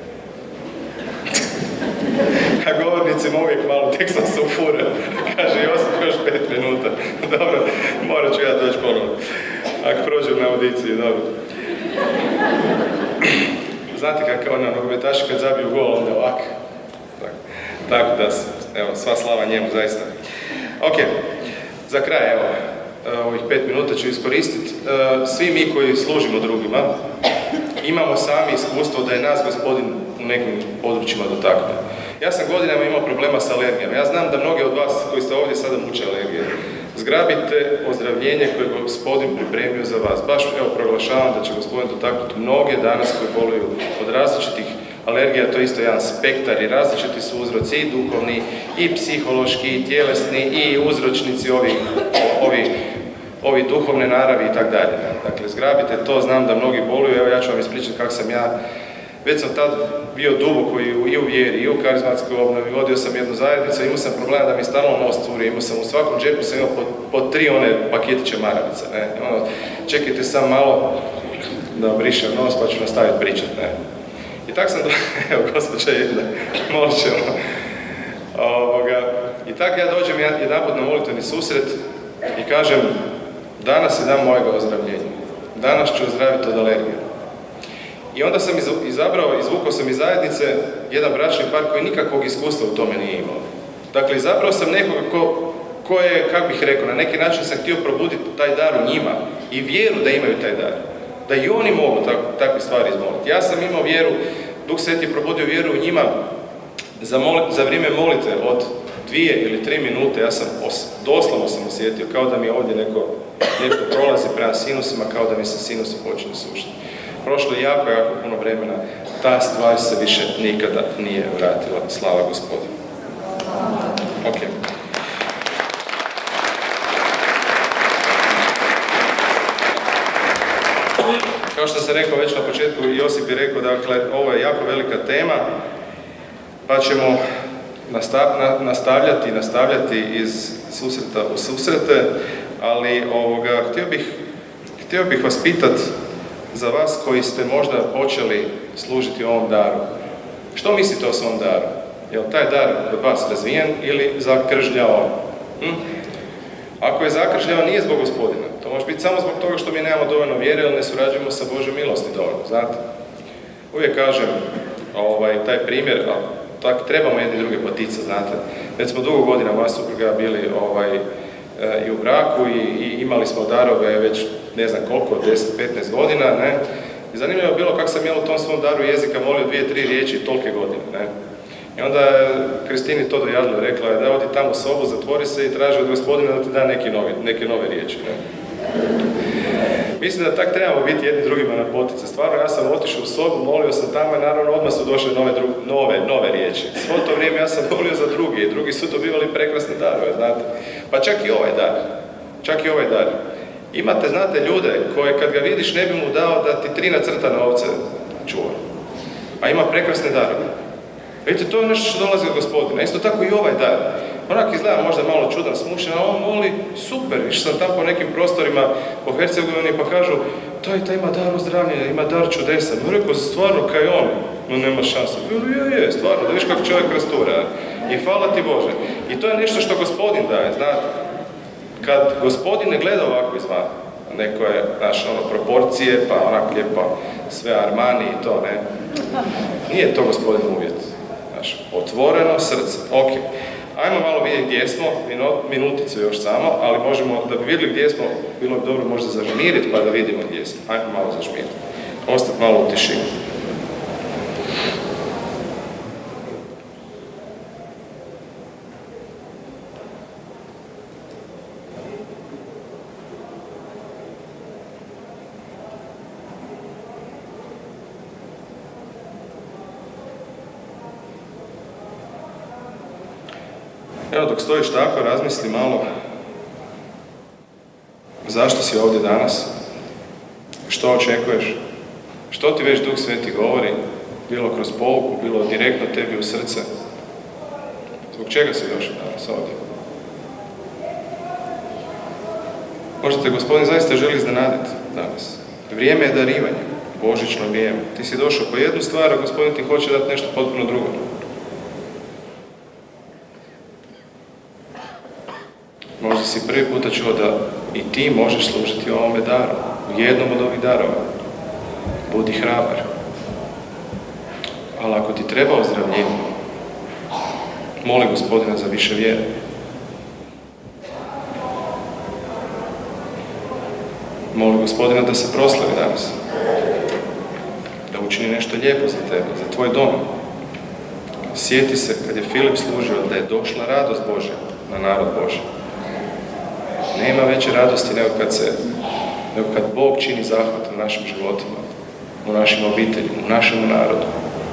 A govornicima uvijek malo, tek sam se ufurao. Kaže Josip, još pet minuta. Dobro, morat ću ja doći ponovno. Ako prođem na audiciji, dobro. Znate kako ono, nogometaši kad zabiju gol, onda ovako. Tako, tako da, evo, sva slava njemu, zaista. Ok, za kraj, evo, ovih pet minuta ću iskoristiti. Svi mi koji služimo drugima, imamo sami iskustvo da je nas Gospodin u nekim područjima dotaknuo. Ja sam godinama imao problema sa alergijama. Ja znam da mnogi od vas koji ste ovdje sada muče alergije, zgrabite ozdravljenje koje je Gospodin pripremio za vas. Baš evo proglašavam da će Gospodin dotaknuti mnoge danas koji boluju od različitih alergija. To je isto jedan spektar i različiti su uzroci i duhovni, i psihološki, i tjelesni, i uzročnici ovi, ovi, ovi duhovne naravi i tako dalje. Dakle, zgrabite to, znam da mnogi boluju. Evo ja ću vam ispričati kako sam ja. Već sam tad bio duboko i u vjeri, i u karizmatskoj obnovi, vodio sam jednu zajednicu, imao sam problema da mi stalno nos curi, imao sam u svakom džepu, sam imao po, po tri one paketiće maravica, ne. Ono, čekajte sam malo da brišem nos pa ću nastaviti pričati, ne. I tak sam, do... evo gospođa jedna, molit ćemo. Ovoga. I tak ja dođem jedanput na molitveni susret i kažem, danas je dan mojega ozdravljenja, danas ću ozdraviti od alergije. I onda sam izabrao, izvukao sam iz zajednice jedan bračni par koji nikakvog iskustva u tome nije imao. Dakle, izabrao sam nekoga ko, ko je, kako bih rekao, na neki način sam htio probuditi taj dar u njima i vjeru da imaju taj dar. Da i oni mogu tak, takve stvari izmoliti. Ja sam imao vjeru, Duh Sveti je probudio vjeru u njima za, moli, za vrijeme molitve od dvije ili tri minute. Ja sam os, doslovno sam osjetio kao da mi ovdje neko nešto prolazi prema sinusima, kao da mi se sinusi počinju sušiti. Prošlo je jako, jako puno vremena. Ta stvar se više nikada nije vratila. Slava Gospodinu. Ok. Kao što sam rekao već na početku, Josip je rekao, dakle, ovo je jako velika tema, pa ćemo nastavljati, nastavljati iz susreta u susrete, ali ovoga, htio bih, htio bih vas pitati za vas koji ste možda počeli služiti ovom daru. Što mislite o svom daru? Je li taj dar kod vas razvijen ili zakržljao? Hm? Ako je zakržljao, nije zbog Gospodina. To može biti samo zbog toga što mi nemamo dovoljno vjere ili ne surađujemo sa Božjom milosti dovoljno, znate? Uvijek kažem ovaj, taj primjer, a tak, trebamo jedni druge poticati, znate? Već smo dugo godina, moja supruga, bili ovaj, e, i u braku i, i imali smo darove već ne znam koliko, deset petnaest godina, ne? I zanimljivo je bilo kako sam ja u tom svom daru jezika molio dvije, tri riječi tolike godine, ne? I onda je Kristini to dojadilo, rekla je da odi tamo u sobu, zatvori se i traži od Gospodina da ti da neke nove, neke nove riječi, ne? Mislim da tak trebamo biti jedni drugima na potice. Stvarno, ja sam otišao u sobu, molio sam tamo i naravno odmah su došle nove, dru... nove, nove riječi. Svo to vrijeme ja sam molio za drugi i drugi su dobivali prekrasne darove, znate. Pa čak i ovaj dar. Čak i ovaj dar. Imate, znate, ljude koje kad ga vidiš ne bi mu dao da ti tri nacrtane ovce čuva. A ima prekrasne darove. Vidite, to je nešto što dolazi od Gospodina. Isto tako i ovaj dar. Onak izgleda možda malo čudan, smušen, a on moli super. Viš sam tamo po nekim prostorima po Hercegovini pa kažu taj, taj ima dar ozdravljenja, ima dar čudesan. No rekao, stvarno, kaj on? No nema šanse. Je, je, stvarno, da viš kako čovjek rastura. I hvala ti Bože. I to je nešto što Gospodin daje, znate. Kad Gospodin ne gleda ovako izvana, neko je, znaš, ono, proporcije, pa onak lijepo sve Armani i to, ne. Nije to Gospodin uvjet. Znaš, otvoreno srce. Ok. Ajmo malo vidjeti gdje smo, minuticu još samo, ali možemo, da bi vidjeli gdje smo, bilo bi dobro možda zažmiriti pa da vidimo gdje smo. Ajmo malo zažmiriti. Ostati malo u tišini. Evo, dok stojiš tako, razmisli malo zašto si ovdje danas, što očekuješ, što ti već Duh Sveti govori, bilo kroz pouku, bilo direktno tebi u srce. Zbog čega si došao danas ovdje? Možda te Gospodin zaista želi iznenaditi danas. Vrijeme je darivanje, božićno vrijeme. Ti si došao po jednu stvar, a Gospodin ti hoće dati nešto potpuno drugo. Možda si prvi puta čuo da i ti možeš služiti ovome daru, u jednom od ovih darova. Budi hrabar. Ali ako ti treba ozdravljenje, moli Gospodina za više vjere. Moli Gospodina da se proslavi danas. Da učini nešto lijepo za tebe, za tvoj dom. Sjeti se kad je Filip služio da je došla radost Božja na narod Božji. Nema veće radosti nego kad se, nego kad Bog čini zahvat u našim životima, u našim obiteljima, u našem narodu.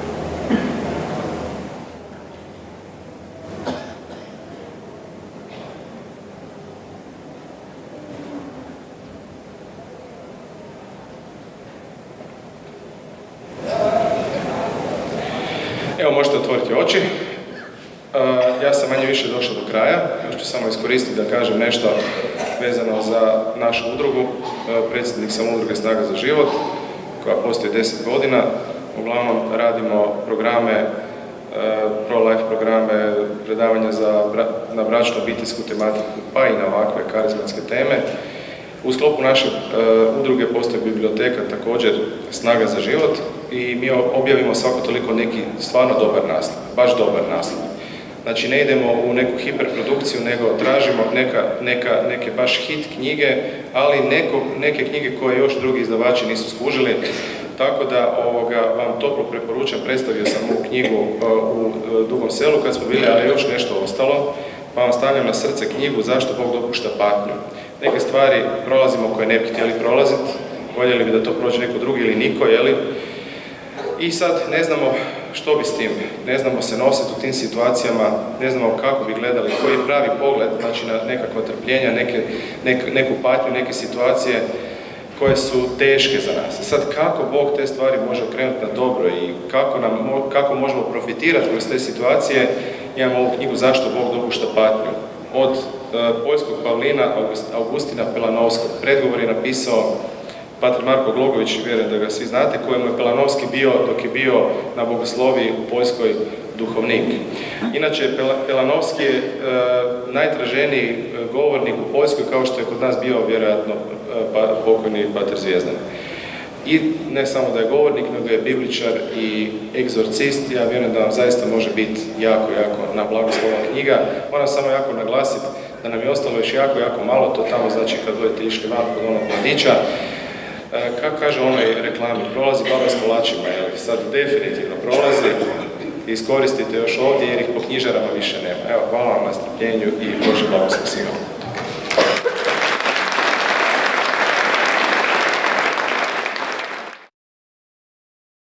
Evo, možete otvoriti oči. Ja sam manje više došao do kraja, još ću samo iskoristiti da kažem nešto vezano za našu udrugu. Predsjednik sam udruge Snaga za život, koja postoji deset godina. Uglavnom radimo programe, pro-life programe, predavanja za, na bračno-obiteljsku tematiku, pa i na ovakve karizmatske teme. U sklopu naše uh, udruge postoji biblioteka također Snaga za život i mi objavimo svako toliko neki stvarno dobar naslov, baš dobar naslov. Znači ne idemo u neku hiperprodukciju, nego tražimo neka, neka, neke baš hit knjige, ali neko, neke knjige koje još drugi izdavači nisu skužili. Tako da ovoga, vam toplo preporučam, predstavio sam ovu knjigu uh, u uh, Dugom selu kad smo bili, ali još nešto ostalo, pa vam stavljam na srce knjigu Zašto Bog dopušta patnju. Neke stvari prolazimo koje ne bi htjeli prolaziti, voljeli bi da to prođe neko drugi ili niko, jeli? I sad ne znamo što bi s tim, ne znamo se nositi u tim situacijama, ne znamo kako bi gledali, koji je pravi pogled, znači na nekakva trpljenja, neke, nek, neku patnju, neke situacije koje su teške za nas. Sad kako Bog te stvari može okrenuti na dobro i kako, nam, kako možemo profitirati kroz te situacije, imamo ovu knjigu Zašto Bog dopušta patnju. Od uh, poljskog Pavlina August, Augustina Pelanovskog. Predgovor je napisao pater Marko Glogović, vjerujem da ga svi znate, kojemu je Pelanovski bio dok je bio na bogosloviji u Poljskoj duhovnik. Inače, Pelanovski je uh, najtraženiji govornik u Poljskoj, kao što je kod nas bio vjerojatno pa, pokojni pater Zvijezdan. I ne samo da je govornik, nego je bibličar i egzorcist. Ja vjerujem da vam zaista može biti jako, jako na blagoslovna knjiga. Moram samo jako naglasiti da nam je ostalo još jako, jako malo, to tamo znači kad budete išli van kod onog mladića. E, kako kaže onoj reklami, prolazi baba s kolačima, jel? Sad definitivno prolazi, iskoristite još ovdje jer ih po knjižarama više nema. Evo, hvala vam na strpljenju i Bože blagoslov svima.